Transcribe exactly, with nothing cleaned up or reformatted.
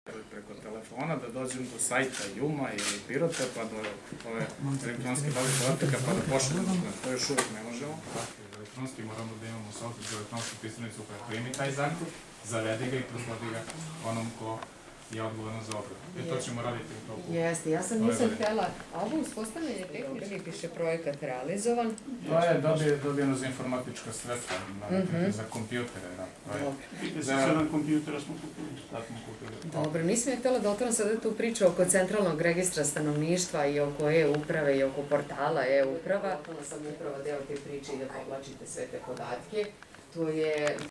preko telefona, da dođem do sajta Juma ili Pirota, pa do ove elektronske baze podataka, pa da pošaljemo. To još uvijek ne možemo. Elektronski moramo da imamo software za elektronsku pisarnicu koja primi taj zahtev, zavede ga i prosledi ga onom ko je odgovorno za obradu. I to ćemo raditi u toku. Jeste, ja sam nisam htjela, a ovo uspostavljanje tehnički piše projekat realizovan. To je dobijeno za informatička sredstva, za kompjutere. Za sedam kompjutera smo kupili. Dobro, nisam je htjela da otvoram sada tu priču oko centralnog registra stanovništva i oko e-uprave i oko portala e-uprava. Lokalna samouprava deo te priče i da povlačite sve te podatke. To je